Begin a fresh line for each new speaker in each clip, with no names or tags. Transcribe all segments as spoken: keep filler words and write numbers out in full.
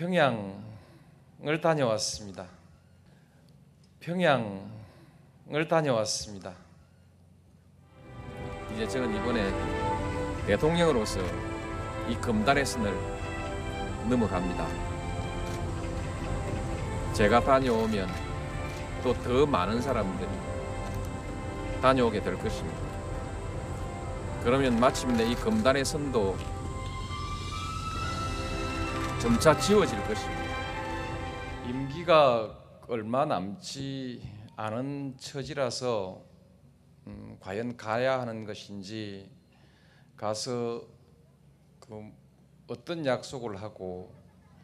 평양을 다녀왔습니다. 평양을 다녀왔습니다. 이제 저는 이번에 대통령으로서 이 금단의 선을 넘어갑니다. 제가 다녀오면 또 더 많은 사람들이 다녀오게 될 것입니다. 그러면 마침내 이 금단의 선도 점차 지워질 것입니다. 임기가 얼마 남지 않은 처지라서 음, 과연 가야 하는 것인지, 가서 그 어떤 약속을 하고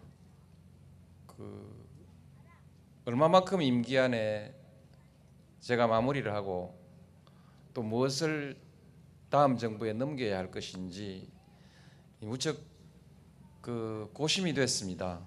그 얼마만큼 임기 안에 제가 마무리를 하고 또 무엇을 다음 정부에 넘겨야 할 것인지 무척 그 고심이 됐습니다.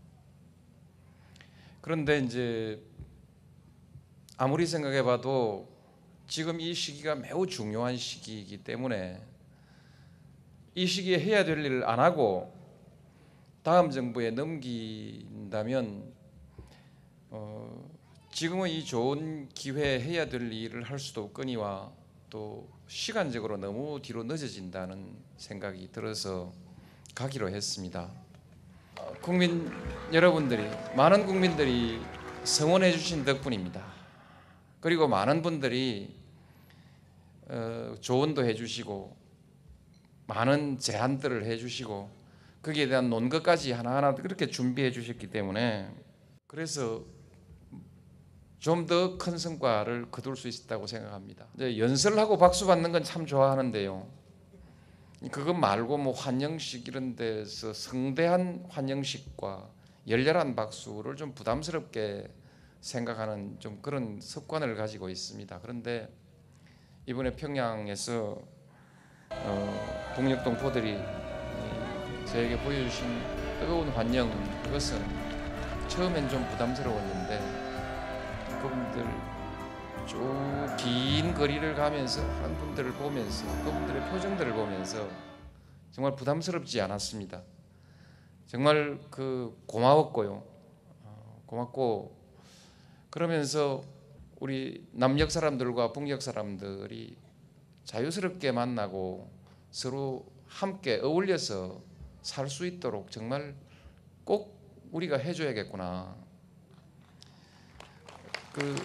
그런데 이제 아무리 생각해봐도 지금 이 시기가 매우 중요한 시기이기 때문에 이 시기에 해야 될 일을 안 하고 다음 정부에 넘긴다면 어, 지금은 이 좋은 기회에 해야 될 일을 할 수도 없거니와 또 시간적으로 너무 뒤로 늦어진다는 생각이 들어서 가기로 했습니다. 국민 여러분들이, 많은 국민들이 성원해 주신 덕분입니다. 그리고 많은 분들이 어, 조언도 해주시고 많은 제안들을 해주시고 거기에 대한 논거까지 하나하나 그렇게 준비해 주셨기 때문에 그래서 좀 더 큰 성과를 거둘 수 있었다고 생각합니다. 이제 연설하고 박수 받는 건 참 좋아하는데요, 그것 말고 뭐 환영식 이런 데서 성대한 환영식과 열렬한 박수를 좀 부담스럽게 생각하는 좀 그런 습관을 가지고 있습니다. 그런데 이번에 평양에서 어, 동력 동포들이 저에게 보여주신 뜨거운 환영, 그것은 처음엔 좀 부담스러웠는데 그분들 쭉 긴 거리를 가면서 한 분들을 보면서 그분들의 표정들을 보면서 정말 부담스럽지 않았습니다. 정말 그 고마웠고요. 고맙고 그러면서 우리 남녘 사람들과 북녘 사람들이 자유스럽게 만나고 서로 함께 어울려서 살 수 있도록 정말 꼭 우리가 해줘야겠구나. 그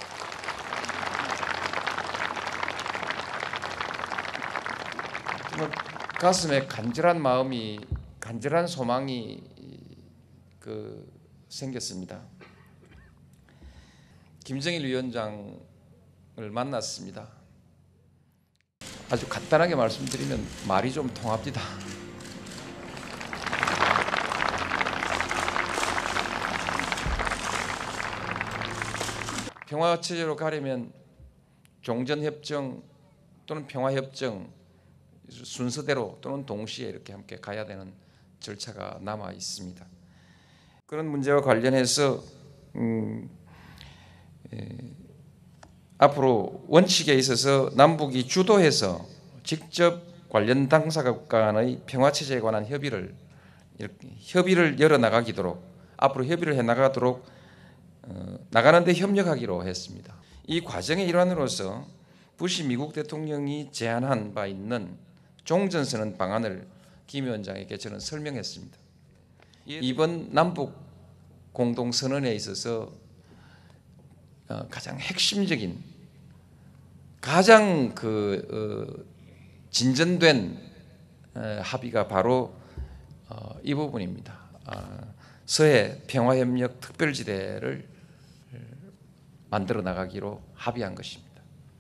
정말 가슴에 간절한 마음이, 간절한 소망이 그 생겼습니다. 김정일 위원장을 만났습니다. 아주 간단하게 말씀드리면 말이 좀 통합니다. 평화체제로 가려면 종전협정 또는 평화협정 순서대로 또는 동시에 이렇게 함께 가야 되는 절차가 남아 있습니다. 그런 문제와 관련해서 음, 에, 앞으로 원칙에 있어서 남북이 주도해서 직접 관련 당사국 간의 평화체제에 관한 협의를 협의를 열어 나가기도록, 앞으로 협의를 해 나가도록 어, 나가는데 협력하기로 했습니다. 이 과정의 일환으로서 부시 미국 대통령이 제안한 바 있는 종전선언 방안을 김 위원장에게 저는 설명했습니다. 이번 남북 공동선언에 있어서 어, 가장 핵심적인, 가장 그 어, 진전된 어, 합의가 바로 어, 이 부분입니다. 어, 서해 평화협력 특별지대를 만들어 나가기로 합의한 것입니다.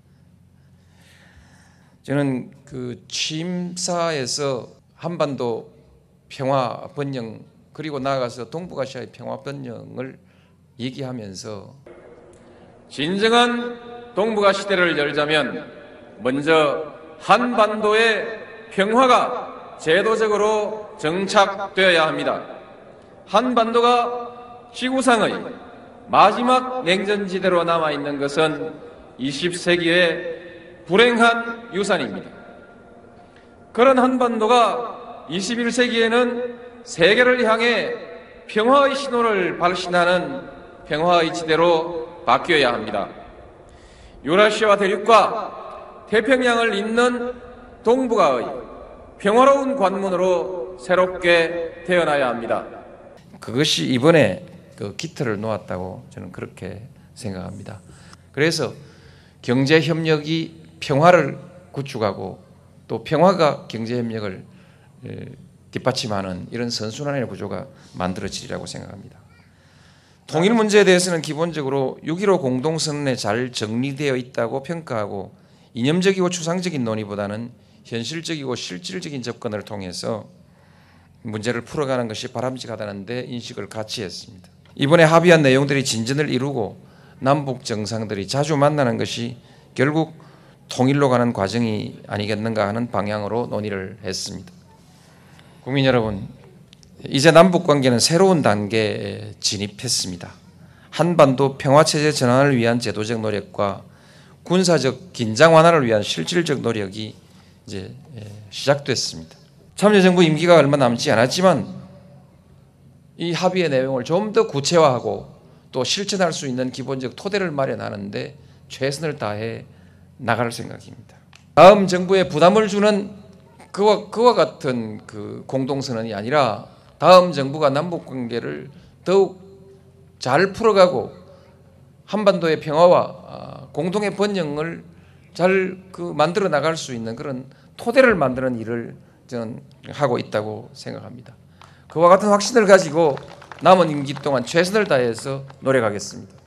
저는 그 취임사에서 한반도 평화 번영 그리고 나아가서 동북아시아의 평화 번영을 얘기하면서 진정한 동북아 시대를 열자면 먼저 한반도의 평화가 제도적으로 정착되어야 합니다. 한반도가 지구상의 마지막 냉전지대로 남아있는 것은 이십 세기의 불행한 유산입니다. 그런 한반도가 이십일 세기에는 세계를 향해 평화의 신호를 발신하는 평화의 지대로 바뀌어야 합니다. 유라시아와 대륙과 태평양을 잇는 동북아의 평화로운 관문으로 새롭게 태어나야 합니다. 그것이 이번에 그 기틀을 놓았다고 저는 그렇게 생각합니다. 그래서 경제협력이 평화를 구축하고 또 평화가 경제협력을 뒷받침하는 이런 선순환의 구조가 만들어지리라고 생각합니다. 통일 문제에 대해서는 기본적으로 육점일오 공동선언에 잘 정리되어 있다고 평가하고 이념적이고 추상적인 논의보다는 현실적이고 실질적인 접근을 통해서 문제를 풀어가는 것이 바람직하다는 데 인식을 같이 했습니다. 이번에 합의한 내용들이 진전을 이루고 남북 정상들이 자주 만나는 것이 결국 통일로 가는 과정이 아니겠는가 하는 방향으로 논의를 했습니다. 국민 여러분, 이제 남북관계는 새로운 단계에 진입했습니다. 한반도 평화체제 전환을 위한 제도적 노력과 군사적 긴장 완화를 위한 실질적 노력이 이제 시작됐습니다. 참여정부 임기가 얼마 남지 않았지만 이 합의의 내용을 좀 더 구체화하고 또 실천할 수 있는 기본적 토대를 마련하는데 최선을 다해 나갈 생각입니다. 다음 정부에 부담을 주는 그와, 그와 같은 그 공동선언이 아니라 다음 정부가 남북관계를 더욱 잘 풀어가고 한반도의 평화와 공동의 번영을 잘 그 만들어 나갈 수 있는 그런 토대를 만드는 일을 저는 하고 있다고 생각합니다. 그와 같은 확신을 가지고 남은 임기 동안 최선을 다해서 노력하겠습니다.